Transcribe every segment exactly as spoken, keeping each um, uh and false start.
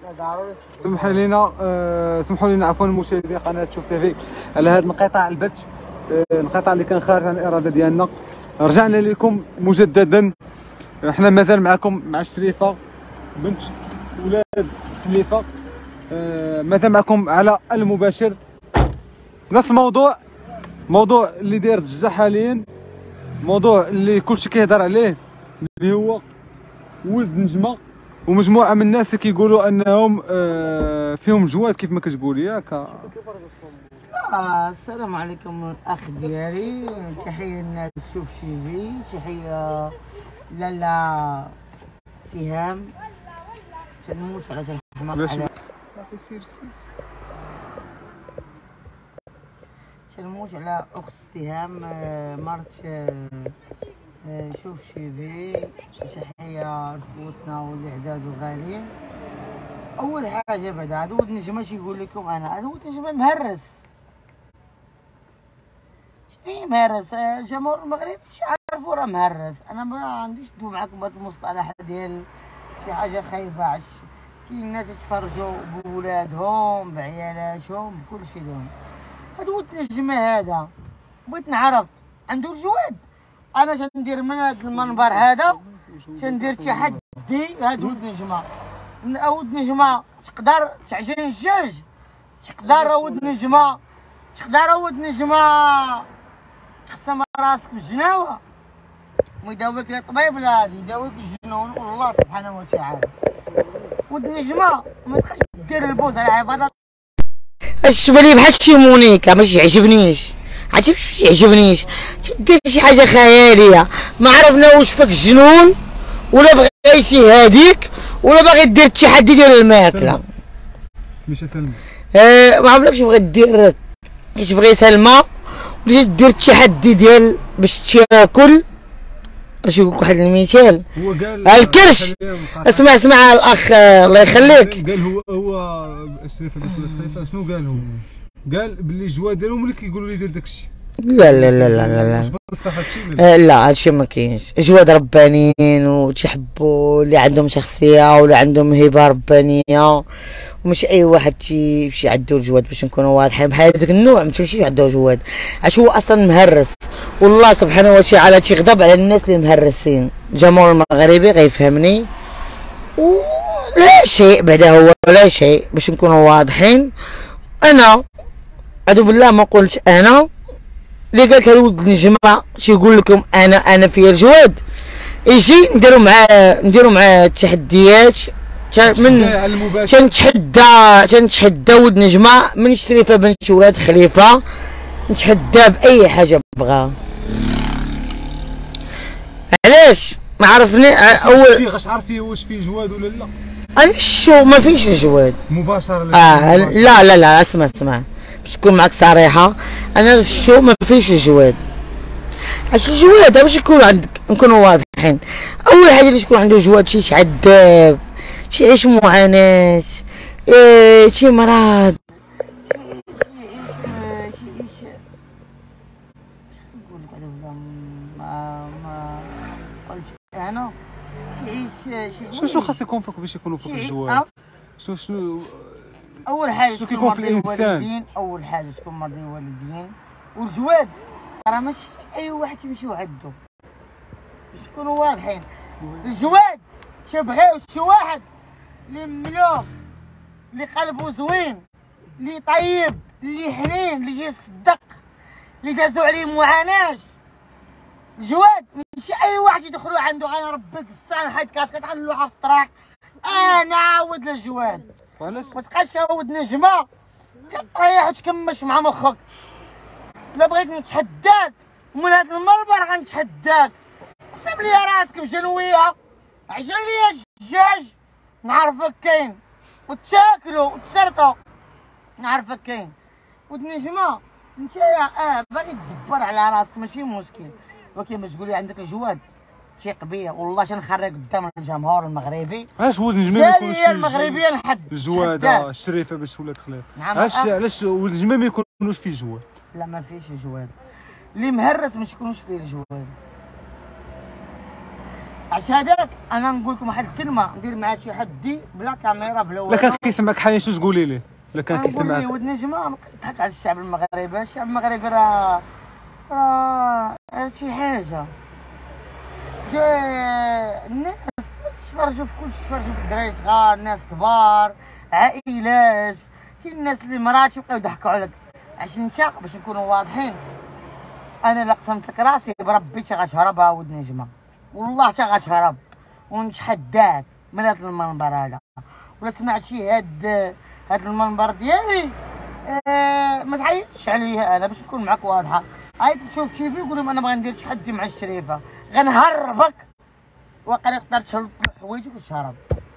سمحوا لنا آه سمحوا لنا عفوا مشاهدي قناه شوف تيفي على هذا انقطاع البث، آه الانقطاع اللي كان خارج عن الاراده ديالنا. رجعنا لكم مجددا، احنا مازال معكم مع شريفه بنت ولاد خليفه، آه مازال معكم على المباشر. نفس الموضوع، موضوع اللي داير الضجه حاليا، موضوع اللي كلشي كيهضر عليه، اللي هو ولد نجمه ومجموعه من الناس كيقولوا انهم آه فيهم جواد كيف ما كتقول ياك. آه السلام عليكم الاخ ديالي، تحيه للناس شوف تيفي، تحيه لالا سهام، تنموت على تنحماق على سير سير تنموت على اخت سهام مرت شوف تيفي. تحيه لخوتنا واللي عزاز وغاليين. اول حاجه بعد هذا ولد نجمه تيقول لكم انا هذا ولد نجمه مهرس. شنو مهرس؟ الجمهور المغربي يعرفوا راه مهرس. انا ما عنديش ندوي معكم بهذا المصطلح ديال شي حاجه خايبه. عش كاين الناس يتفرجوا بولادهم بعيالاتهم بكل شيء لهم. هذا ولد نجمه هذا بغيت نعرف عنده الجواد. انا تندير من هذا المنبر هذا تندير تحدي هذا ولد نجمه. من ولد نجمه تقدر تعجن الدجاج، تقدر ولد نجمه تقدر ولد نجمه تقسم راسك بالجناوه وما يداويك لا طبيب لا يداويك بالجنون والله سبحانه وتعالى. ولد نجمه ما تبقاش دير البوز على عبادات. اش بالي بحال شي مونيكا ماشي يعجبنيش، عرفتي ماشي يعجبنيش، تدير شي حاجه خياليه ما عرفنا واش فيك جنون ولا بغيتي هذيك ولا باغي دير التحدي ديال الماكله. ماشي سلمى اه ما عرفتش باغي دير كيش بغي سلمى ولا دير التحدي ديال باش تاكل. اش يقول لك واحد المثال، هو قال الكرش. اسمع اسمع الاخ الله يخليك، قال هو هو شريفه باش ولا خليفه شنو قال هو؟ قال باللي الجواد ديالهم اللي كيقولوا لي دير داكشي. لا لا لا لا لا لا لا هادشي ما كاينش. جواد ربانيين وتيحبوا اللي عندهم شخصيه ولا عندهم هبه ربانيه، ومش اي واحد تيمشي عنده الجواد. باش نكونوا واضحين بحال هذاك النوع ما تمشيش عنده جواد، علاش هو اصلا مهرس. والله سبحانه وتعالى تيغضب على الناس اللي مهرسين. الجمهور المغربي غيفهمني ولا شيء بعدا، هو ولا شيء باش نكونوا واضحين. انا اعوذ بالله ما قلت انا اللي قالك هذا ولد نجمه تيقول لكم انا انا فيا الجواد. يجي نديرو معاه نديرو معاه التحديات من تنتحدى تنتحدى ولد نجمه من شريفه بنت ولاد خليفه، نتحدى باي حاجه بغا. علاش ما عرفني اول غاش عارفي واش فيه جواد ولا لا؟ انا شو ما فيش جواد مباشره. اه لا لا لا اسمع اسمع باش نكون معك صريحه، انا الشو ما فيش جواد. اش الجواد باش يكون عندك نكونوا واضحين. اول حاجه باش يكون عنده جواد شي عذاب، شي يعيش معاناه، إيه شي مرض، شي يعيش نقول لك على ما ما قلت انا شي يعيش شي شنو خاص يكون فيك باش يكونوا فيك الجواد؟ شنو شنو اول حاجه شنو كيكون في الانسان؟ اول حاجه تكون مرضي الوالدين. والجواد راه ماشي اي واحد يمشيو عنده باش نكونوا واضحين. الجواد تيبغيو شي واحد اللي مملوك، اللي قلبه زوين، اللي طيب، اللي حنين، اللي يجي يصدق، اللي دازو عليه معاناه. الجواد ماشي اي واحد يدخلوا عنده انا ربك الساعه حيت كاسكت على اللوحه في الطريق انا عاود للجواد. علاش؟ ما تبقاش ولد نجمه كتريح وتكمش مع مخك. الا بغيت نتحداك ومن هذا المنبر غنتحداك، قسم لي راسك بجنويه، عجن لي الدجاج نعرفك كاين وتاكلو وتسرطو نعرفك كاين. ولد نجمه نتايا اه باغي تدبر على راسك ماشي مشكل، ولكن ما تقولي عندك الجواد ثيق بيا والله تنخرج قدام الجمهور المغربي. علاش ولد نجمه ما يكونش فيه المغربيه نحد الجواده الشريفه باش ولاد خليفه؟ علاش علاش ولد نجمه ما يكونوش فيه جواد؟ لا ما فيش جواد. اللي مهرس ما يكونوش فيه الجواد. عش هذاك انا نقول لكم واحد الكلمه، ندير مع شي حدي بلا كاميرا بلا والو. لا كان كيسمعك حاليا شنو تقولي ليه؟ لا كان نقول كيسمعك ليه ود نجمه ما كتضحك على الشعب المغربي، الشعب المغربي راه راه شي حاجه جا الناس تفرجوا في كلشي، تفرجوا في الدراري صغار، ناس كبار، عائلات، كاين الناس اللي مرات يبقاو يضحكوا عليك. عش انت باش نكونوا واضحين، انا لا قسمت لك راسي بربي تا غتهرب ود نجمه، والله تا غتهرب ونتحداك من هذا المنبر هذا. ولا سمعتي هاد هاد المنبر ديالي آه ما تعيطش عليا انا باش نكون معاك واضحه. عيط تشوف تيفي يقول لهم انا ما غندير تحدي مع الشريفه، غنهربك وقال يقدر تهرب حوايجك وتهرب.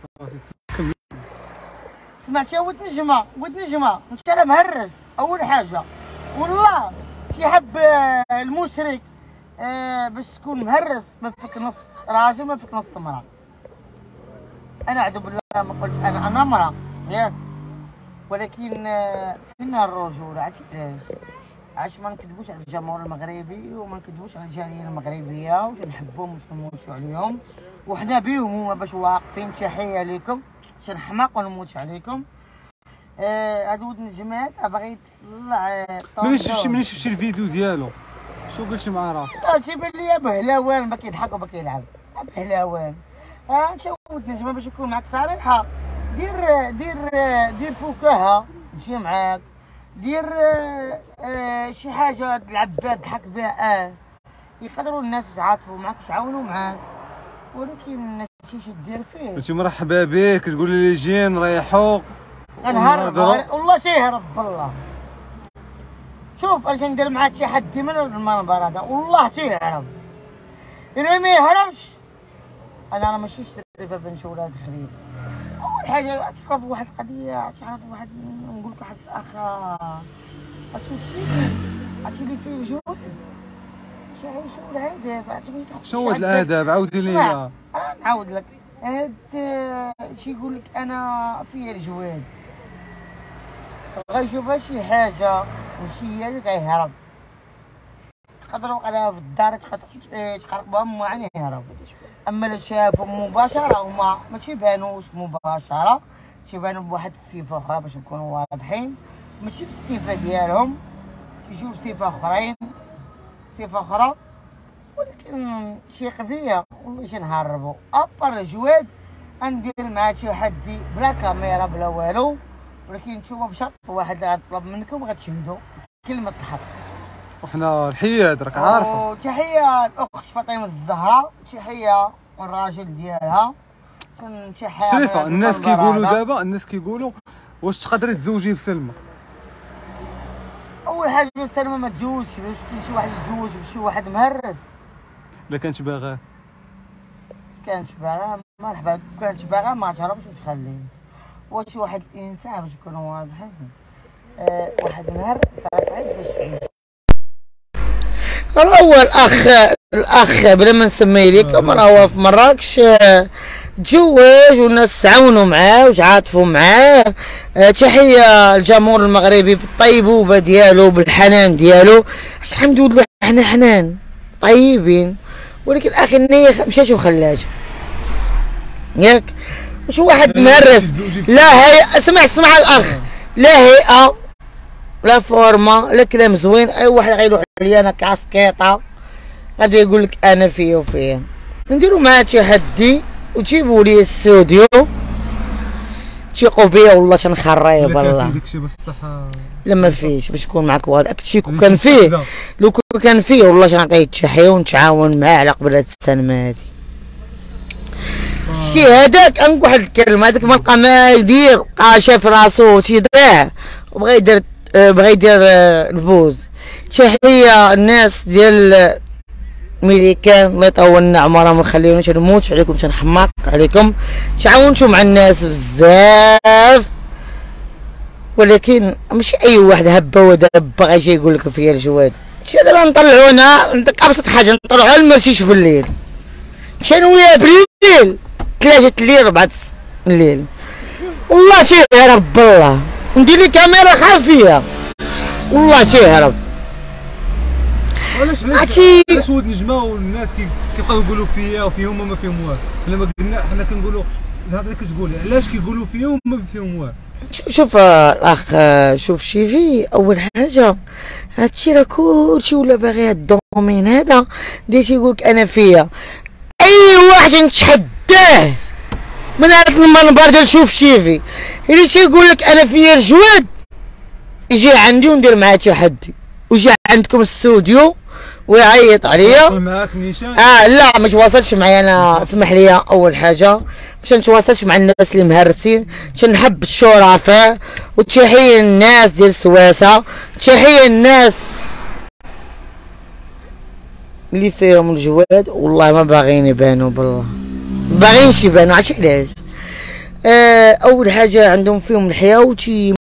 سمعتي ود نجمه ود نجمه انت راه مهرس اول حاجه، والله تيحب المشرك آه باش تكون مهرس ما فيك نص راجل ما فيك نص امراه. انا اعوذ بالله ما قلت انا انا امراه ياك، ولكن آه فينا الرجوله. عرفتي علاش؟ عاش ما نكذبوش على الجمهور المغربي وما نكذبوش على الجاليه المغربيه، واش نحبهم واش نموتوا عليهم، وحنا بيهم هما باش واقفين. تحيه لكم، شنحماق ونموت عليكم. هادو ود نجمات باغي يطلع. ملي شفتي ملي شفتي الفيديو ديالو شنو قلتي مع راسك؟ تيبان ليا بهلاوان ما كيضحك وما كيلعب، بهلاوان. ها انت ود نجمه باش نكون معاك صريحه، دير دير دير فكاهه تجي معاك، دير آه آه شي حاجه تلعب بها تضحك بها. اه يقدروا الناس يتعاطفوا معاك ويتعاونوا معاك، ولكن ماشي شي دير فيه. انت مرحبا بك كتقولي لي جي نريحو غنهرب والله تيهرب بالله. شوف اش ندير معاك شي حد من المنبر هذا والله تيهرب. الا ما يهربش انا راه ماشي شريفه بنت ولاد خليل. اول حاجه تعرفوا واحد القضيه، تعرفوا واحد نقول لك واحد الاخ شفتي عرفتي اللي فيه الجهد شي شو الهدف. شنو هاد الاداب عاودي لي. نعاود لك هاد شي يقول لك انا فيا الجواد، غيشوفها شي حاجه وشي هذيك غيهرب. يقدروا عليها في الدار تقرب بها ما يعني يهرب. اما اللي شافهم مباشره هما ما تيبانوش مباشره، تيبانوا بواحد الصفه اخرى باش نكونوا واضحين، ماشي بالصفه ديالهم، تيجيو بصفه اخرين صفه اخرى. ولكن شي قضيه والله شي نهربوا. ابر جواد ندير معاه شي حدي بلا كاميرا بلا والو، ولكن نتوما بشرط واحد اللي غطلب منكم غتشهدوا كلمه الحق. وحنا الحياد راك عارفه. وتحيه الاخت فاطمه الزهراء، تحيه والراجل ديالها. تحيه شريفه. الناس كيقولوا دابا الناس كيقولوا واش تقدري تزوجي بسلمى؟ اول حاجه سلمى ما تزوجش، باش كاين شي واحد يتزوج بشي واحد مهرس. الا كانت باغاه كانت باغا مرحبا، كانت باغا ما تهربش وتخليه. واش واحد الانسان باش نكونوا واضحين أه واحد نهار صار صعيب باش يعيش. هو الاخ الاخ بلا ما نسميه لكم راه هو في مراكش تزوج والناس تعاونوا معاه وتعاطفوا معاه. أه تحيه الجمهور المغربي بالطيبوبه ديالو بالحنان ديالو. الحمد لله حنا حنان طيبين، ولكن اخي النيه مشات وخلاته ياك. شي واحد مهرس لا هي اسمع اسمع الاخ، لا هيئه لا فورما لا كلام زوين. اي واحد غيروح لي انا كعسكيطه غادي يقول لك انا فيا وفيا. نديرو معاه شي حدي وتجيبوا لي الاستوديو تيقوا بيا والله تنخري بالله. لا ما فيش باش نكون معاك واضح. داكشي كون كان فيه لو كان فيه والله تنعطيه التحيه ونتعاون معاه على قبل هاد السنه هادي. شي هذاك نقول واحد الكلمه، هذاك ما لقى ما يدير، بقى شاف راسو تيضيع وبغى يدير بغى يدير الفوز. تحيه الناس ديال ميريكان الله يطول لنا عمرها ما نخليوناش نموت عليكم تنحماق عليكم. تعاونتوا مع الناس بزاف، ولكن ماشي اي واحد هبه ودبه غيجي يقول لك فيا الجواد. شي دابا نطلعونا ابسط حاجه نطلعوها المرشيش بالليل، مشينا وياه بالليل ثلاثة الليل ربعة الليل والله تيهرب بالله. ندير لي كاميرا خافيه والله تيهرب. علاش عرفتي علاش ولد نجمه والناس كيبقاو يقولوا فيا وفيهم وما فيهم والو؟ لما قلنا حنا كنقولوا الهضره اللي كتقول علاش كيقولوا فيهم وما فيهم والو؟ شوف شوف الاخ، شوف شيفي، اول حاجه هادشي راه كلشي ولا باغي هاد الدومين هذا ديال تيقولك انا فيا. اي واحد نتحداه من هاد المنبر ديال شوف شيفي اللي تيقول لك انا فيا الجواد يجي عندي وندير معاه تحدي، ويجي عندكم الاستوديو ويعيط عليا. معاك نيشان؟ اه لا ما تواصلش معايا انا، اسمح لي. اول حاجه باش نتواصلش مع الناس اللي مهرسين، تنحب الشرفاء وتحيه الناس ديال سواسه، تحيه الناس اللي فيهم الجواد. والله ما باغيين يبانوا، بالله ما باغيينش يبانوا. عرفتي علاش؟ آه اول حاجه عندهم فيهم الحياه وتي